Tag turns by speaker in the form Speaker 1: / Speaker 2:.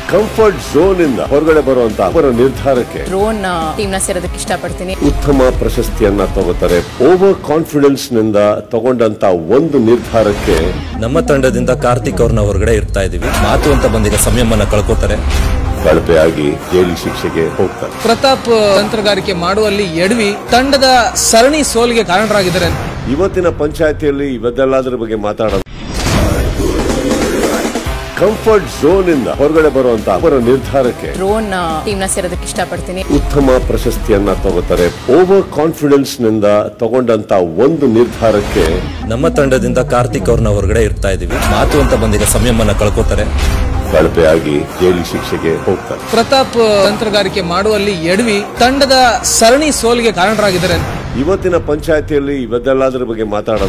Speaker 1: Comfort zone ಇಂದ ಹೊರಗಡೆ ಬರುವಂತ ಅವರ ನಿರ್ಧಾರಕ್ಕೆ
Speaker 2: ಡ್ರೋನ್ ಟೀಮ್ ನ ಸೇರೋದಕ್ಕೆ ಇಷ್ಟಪಡ್ತೀನಿ.
Speaker 1: ಉತ್ತಮ ಪ್ರಶಸ್ತಿಯನ್ನ ತಗೋತಾರೆ. ಓವರ್ ಕಾನ್ಫಿಡೆನ್ಸ್ ನಿಂದ ತಗೊಂಡಂತ ಒಂದು ನಿರ್ಧಾರಕ್ಕೆ
Speaker 3: ನಮ್ಮ ತಂಡದಿಂದ ಕಾರ್ತಿಕ್ ಅವ್ರನ್ನ ಹೊರಗಡೆ ಇರ್ತಾ ಇದೀವಿ. ಮಾತು ಅಂತ ಬಂದಿದೆ, ಸಂಯಮನ ಕಳ್ಕೊತಾರೆ.
Speaker 1: ಕಳಪೆಯಾಗಿ ಜೈಲು ಶಿಕ್ಷೆಗೆ ಹೋಗ್ತಾರೆ.
Speaker 4: ಪ್ರತಾಪ್ ತಂತ್ರಗಾರಿಕೆ ಮಾಡುವಲ್ಲಿ ಎಡವಿ ತಂಡದ ಸರಣಿ ಸೋಲಿಗೆ ಕಾರಣರಾಗಿದ್ದಾರೆ.
Speaker 1: ಇವತ್ತಿನ ಪಂಚಾಯತಿಯಲ್ಲಿ ಇವತ್ತೆಲ್ಲದರ ಬಗ್ಗೆ ಮಾತಾಡೋದು. ಕಂಫರ್ಟ್ ಝೋನ್ ಇಂದ ಹೊರಗಡೆ ಬರುವಂತ ಅವರ ನಿರ್ಧಾರಕ್ಕೆ
Speaker 2: ಡ್ರೋನ್ ಟೀಮ್ ನ ಸೇರೋದಕ್ಕೆ ಇಷ್ಟಪಡ್ತೀನಿ.
Speaker 1: ಉತ್ತಮ ಪ್ರಶಸ್ತಿಯನ್ನ ತಗೋತಾರೆ. ಓವರ್ ಕಾನ್ಫಿಡೆನ್ಸ್ ನಿಂದ ತಗೊಂಡಂತ ಒಂದು ನಿರ್ಧಾರಕ್ಕೆ
Speaker 3: ನಮ್ಮ ತಂಡದಿಂದ ಕಾರ್ತಿಕ್ ಅವ್ರನ್ನ ಹೊರಗಡೆ ಇರ್ತಾ ಇದೀವಿ. ಮಾತು ಅಂತ ಬಂದಿದೆ, ಸಂಯಮನ ಕಳ್ಕೊತಾರೆ.
Speaker 1: ಕಳಪೆಯಾಗಿ ಜೈಲು ಶಿಕ್ಷೆಗೆ ಹೋಗ್ತಾರೆ.
Speaker 4: ಪ್ರತಾಪ್ ತಂತ್ರಗಾರಿಕೆ ಮಾಡುವಲ್ಲಿ ಎಡವಿ ತಂಡದ ಸರಣಿ ಸೋಲಿಗೆ ಕಾರಣರಾಗಿದ್ದಾರೆ.
Speaker 1: ಇವತ್ತಿನ ಪಂಚಾಯತಿಯಲ್ಲಿ ಇವತ್ತೆಲ್ಲದರ ಬಗ್ಗೆ ಮಾತಾಡೋದು.